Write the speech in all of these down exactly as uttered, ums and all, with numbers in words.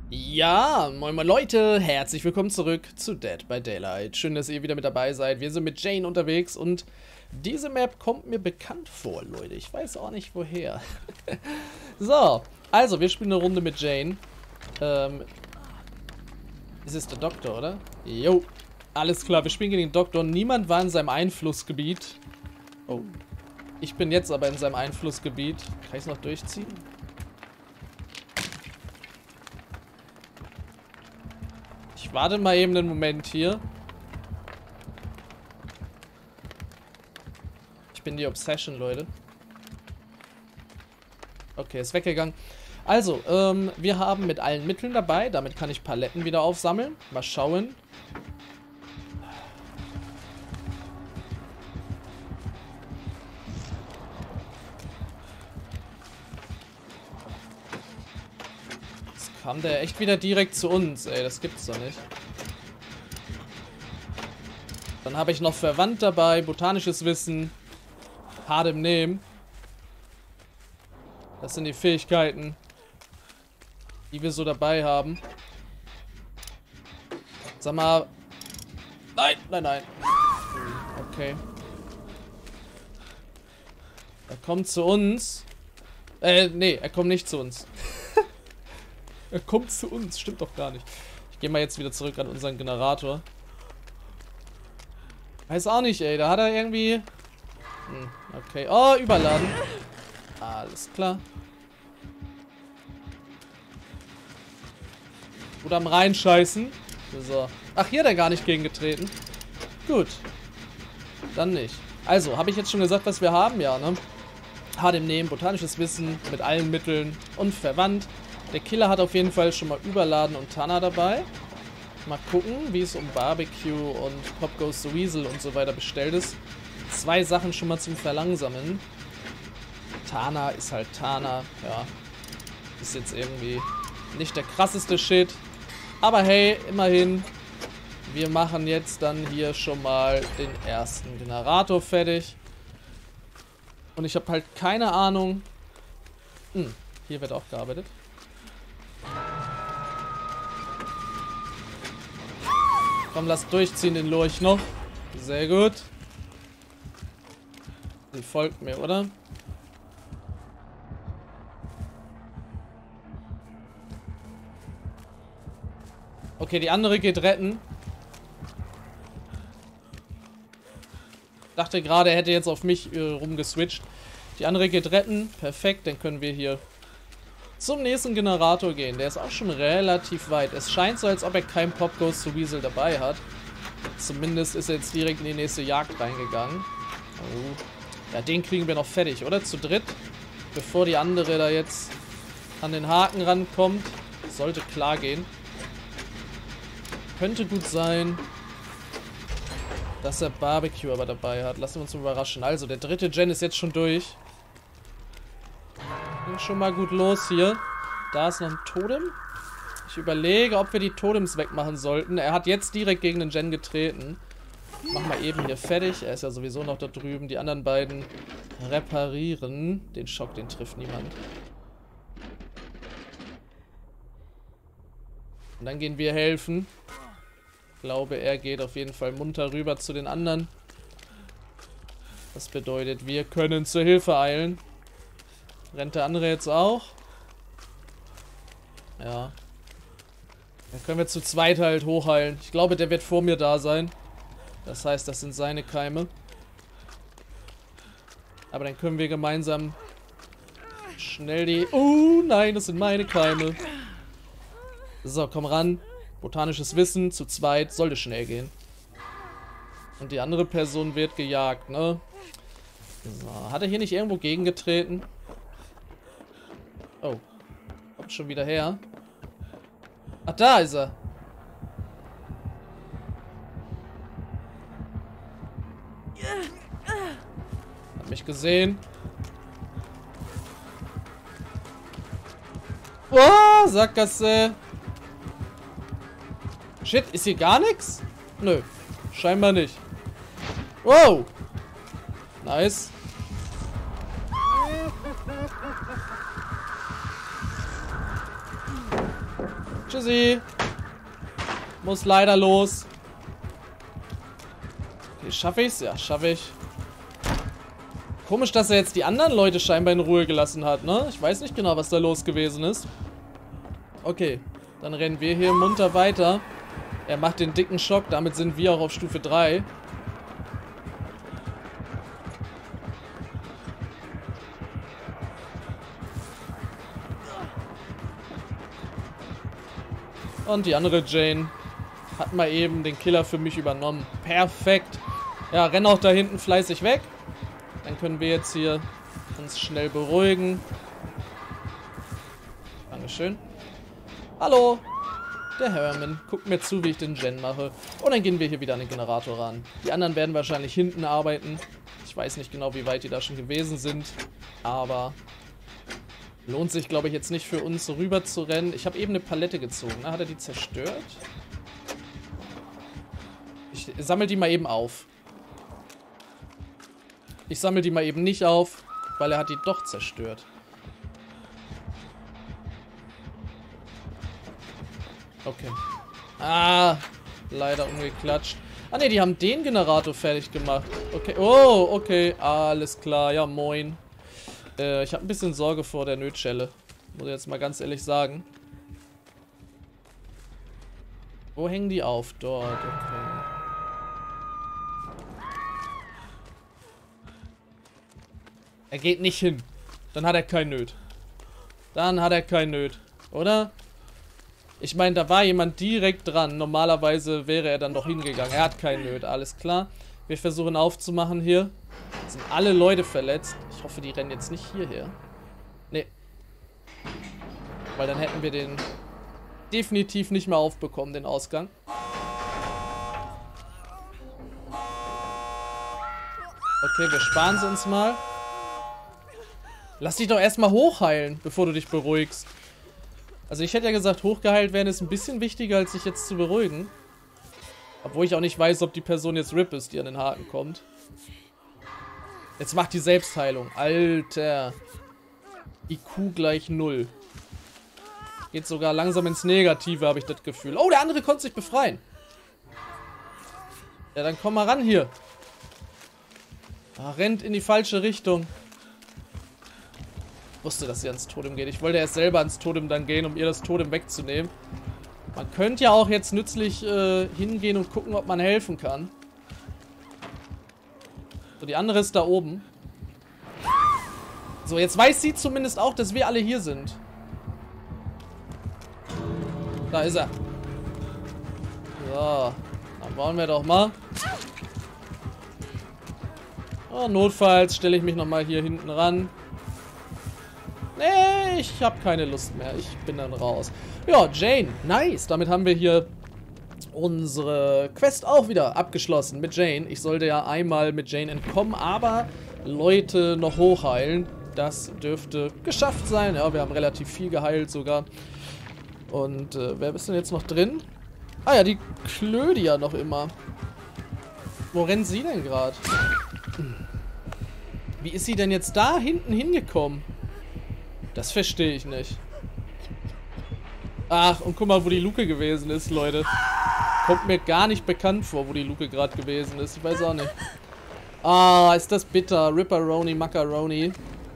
Ja, moin moin Leute, herzlich willkommen zurück zu Dead by Daylight. Schön, dass ihr wieder mit dabei seid. Wir sind mit Jane unterwegs und diese Map kommt mir bekannt vor, Leute. Ich weiß auch nicht woher. So, also wir spielen eine Runde mit Jane. Ähm, ist es der Doktor, oder? Jo, alles klar, wir spielen gegen den Doktor. Niemand war in seinem Einflussgebiet. Oh, ich bin jetzt aber in seinem Einflussgebiet. Kann ich es noch durchziehen? Ich warte mal eben einen Moment hier. Ich bin die Obsession, Leute. Okay, ist weggegangen. Also, ähm, wir haben mit allen Mitteln dabei. Damit kann ich Paletten wieder aufsammeln. Mal schauen. Jetzt kam der echt wieder direkt zu uns, ey. Das gibt's doch nicht. Dann habe ich noch Verwandt dabei, botanisches Wissen, hart im Nehmen. Das sind die Fähigkeiten, die wir so dabei haben. Sag mal. Nein, nein, nein. Okay. Er kommt zu uns. Äh, nee, er kommt nicht zu uns. Er kommt zu uns, stimmt doch gar nicht. Ich gehe mal jetzt wieder zurück an unseren Generator. Weiß auch nicht, ey. Da hat er irgendwie... Hm, okay. Oh, überladen. Alles klar. Gut am Reinscheißen. So. Ach, hier hat er gar nicht gegengetreten. Gut. Dann nicht. Also, habe ich jetzt schon gesagt, was wir haben? Ja, ne? Hart im Nehmen, botanisches Wissen mit allen Mitteln und Verwandt. Der Killer hat auf jeden Fall schon mal Überladen und Tana dabei. Mal gucken, wie es um Barbecue und Pop Goes the Weasel und so weiter bestellt ist. Zwei Sachen schon mal zum Verlangsamen. Tana ist halt Tana, ja. Ist jetzt irgendwie nicht der krasseste Shit. Aber hey, immerhin, wir machen jetzt dann hier schon mal den ersten Generator fertig. Und ich habe halt keine Ahnung. Hm, hier wird auch gearbeitet. Komm, lass durchziehen den Lurch noch. Sehr gut. Sie folgt mir, oder? Okay, die andere geht retten. Dachte gerade, er hätte jetzt auf mich äh, rumgeswitcht. Die andere geht retten. Perfekt, dann können wir hier zum nächsten Generator gehen. Der ist auch schon relativ weit. Es scheint so, als ob er kein Pop Goes the Weasel dabei hat. Zumindest ist er jetzt direkt in die nächste Jagd reingegangen. Oh. Ja, den kriegen wir noch fertig, oder? Zu dritt. Bevor die andere da jetzt an den Haken rankommt. Sollte klar gehen. Könnte gut sein, dass er Barbecue aber dabei hat. Lassen wir uns überraschen. Also, der dritte Gen ist jetzt schon durch. Ging schon mal gut los hier. Da ist noch ein Totem. Ich überlege, ob wir die Totems wegmachen sollten. Er hat jetzt direkt gegen den Gen getreten. Machen wir eben hier fertig. Er ist ja sowieso noch da drüben. Die anderen beiden reparieren. Den Schock, den trifft niemand. Und dann gehen wir helfen. Ich glaube, er geht auf jeden Fall munter rüber zu den anderen. Das bedeutet, wir können zur Hilfe eilen. Rennt der andere jetzt auch? Ja. Dann können wir zu zweit halt hochheilen. Ich glaube, der wird vor mir da sein. Das heißt, das sind seine Keime. Aber dann können wir gemeinsam schnell die... Oh nein, das sind meine Keime. So, komm ran. Botanisches Wissen, zu zweit. Sollte schnell gehen. Und die andere Person wird gejagt, ne? So, hat er hier nicht irgendwo gegengetreten? Oh. Kommt schon wieder her. Ach, da ist er. Hat mich gesehen. Oh, Sackgasse. Shit, ist hier gar nichts? Nö, scheinbar nicht. Wow. Nice. Tschüssi. Muss leider los. Okay, schaffe ich's? Ja, schaffe ich. Komisch, dass er jetzt die anderen Leute scheinbar in Ruhe gelassen hat, ne? Ich weiß nicht genau, was da los gewesen ist. Okay, dann rennen wir hier munter weiter. Er macht den dicken Schock, damit sind wir auch auf Stufe drei. Und die andere Jane hat mal eben den Killer für mich übernommen. Perfekt. Ja, renn auch da hinten fleißig weg. Dann können wir jetzt hier uns schnell beruhigen. Dankeschön. Hallo. Der Herman guckt mir zu, wie ich den Gen mache. Und dann gehen wir hier wieder an den Generator ran. Die anderen werden wahrscheinlich hinten arbeiten. Ich weiß nicht genau, wie weit die da schon gewesen sind. Aber lohnt sich, glaube ich, jetzt nicht für uns rüber zu rennen. Ich habe eben eine Palette gezogen. Na, hat er die zerstört? Ich sammle die mal eben auf. Ich sammle die mal eben nicht auf, weil er hat die doch zerstört. Okay. Ah, leider umgeklatscht. Ah ne, die haben den Generator fertig gemacht. Okay, oh, okay, alles klar, ja moin. Äh, ich habe ein bisschen Sorge vor der Nötschelle. Muss ich jetzt mal ganz ehrlich sagen. Wo hängen die auf? Dort, okay. Er geht nicht hin. Dann hat er kein Nöt. Dann hat er kein Nöt. Oder? Ich meine, da war jemand direkt dran. Normalerweise wäre er dann doch hingegangen. Er hat kein Nöt. Alles klar. Wir versuchen aufzumachen hier. Es sind alle Leute verletzt. Ich hoffe, die rennen jetzt nicht hierher. Nee. Weil dann hätten wir den definitiv nicht mehr aufbekommen, den Ausgang. Okay, wir sparen sie uns mal. Lass dich doch erstmal hochheilen, bevor du dich beruhigst. Also ich hätte ja gesagt, hochgeheilt werden ist ein bisschen wichtiger, als sich jetzt zu beruhigen. Obwohl ich auch nicht weiß, ob die Person jetzt R I P ist, die an den Haken kommt. Jetzt macht die Selbstheilung. Alter. I Q gleich null. Geht sogar langsam ins Negative, habe ich das Gefühl. Oh, der andere konnte sich befreien. Ja, dann komm mal ran hier. Ah, rennt in die falsche Richtung. Ich wusste, dass sie ans Totem geht. Ich wollte erst selber ans Totem dann gehen, um ihr das Totem wegzunehmen. Man könnte ja auch jetzt nützlich äh, hingehen und gucken, ob man helfen kann. So, die andere ist da oben. So, jetzt weiß sie zumindest auch, dass wir alle hier sind. Da ist er. So, dann wollen wir doch mal. Oh, notfalls stelle ich mich nochmal hier hinten ran. Nee, ich habe keine Lust mehr. Ich bin dann raus. Ja, Jane. Nice. Damit haben wir hier unsere Quest auch wieder abgeschlossen mit Jane. Ich sollte ja einmal mit Jane entkommen, aber Leute noch hochheilen. Das dürfte geschafft sein. Ja, wir haben relativ viel geheilt sogar. Und äh, wer ist denn jetzt noch drin? Ah ja, die Klödia noch immer. Wo rennt sie denn gerade? Wie ist sie denn jetzt da hinten hingekommen? Das verstehe ich nicht. Ach, und guck mal, wo die Luke gewesen ist, Leute. Kommt mir gar nicht bekannt vor, wo die Luke gerade gewesen ist. Ich weiß auch nicht. Ah, ist das bitter. Ripperoni, Macaroni.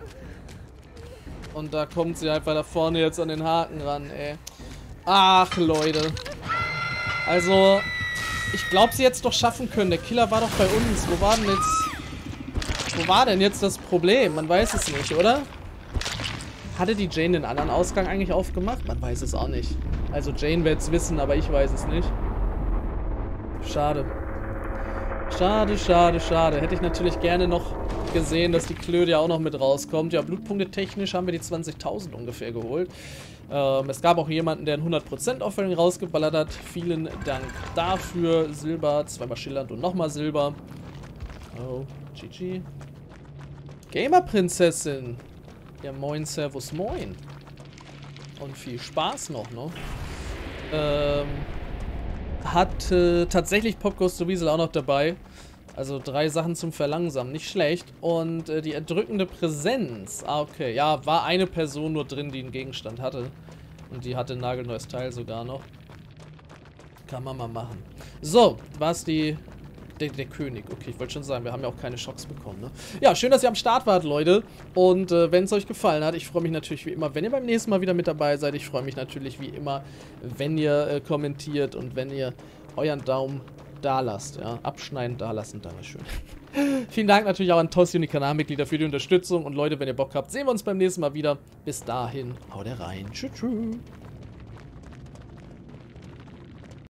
Und da kommt sie einfach da vorne jetzt an den Haken ran, ey. Ach, Leute. Also, ich glaube, sie jetzt doch schaffen können. Der Killer war doch bei uns. Wo war denn jetzt... Wo war denn jetzt das Problem? Man weiß es nicht, oder? Hatte die Jane den anderen Ausgang eigentlich aufgemacht? Man weiß es auch nicht. Also Jane wird es wissen, aber ich weiß es nicht. Schade. Schade, schade, schade. Hätte ich natürlich gerne noch gesehen, dass die Klödia auch noch mit rauskommt. Ja, Blutpunkte technisch haben wir die zwanzigtausend ungefähr geholt. Ähm, es gab auch jemanden, der einen hundert Prozent Aufwärung rausgeballert hat. Vielen Dank dafür. Silber, zweimal schillernd und nochmal Silber. Oh, G G. Gamer-Prinzessin. Ja, moin, servus, moin. Und viel Spaß noch, ne? Ähm, hat äh, tatsächlich Pop Goes to Weasel auch noch dabei. Also drei Sachen zum Verlangsamen, nicht schlecht. Und äh, die erdrückende Präsenz. Ah, okay. Ja, war eine Person nur drin, die einen Gegenstand hatte. Und die hatte ein nagelneues Teil sogar noch. Kann man mal machen. So, war's die... Der, der König. Okay, ich wollte schon sagen, wir haben ja auch keine Schocks bekommen, ne? Ja, schön, dass ihr am Start wart, Leute. Und äh, wenn es euch gefallen hat, ich freue mich natürlich wie immer, wenn ihr beim nächsten Mal wieder mit dabei seid. Ich freue mich natürlich wie immer, wenn ihr äh, kommentiert und wenn ihr euren Daumen da lasst, ja. Abschneiden, da lassen, Dankeschön. Vielen Dank natürlich auch an Tossi und die Kanalmitglieder für die Unterstützung. Und Leute, wenn ihr Bock habt, sehen wir uns beim nächsten Mal wieder. Bis dahin, haut rein. Tschüss, tschüss.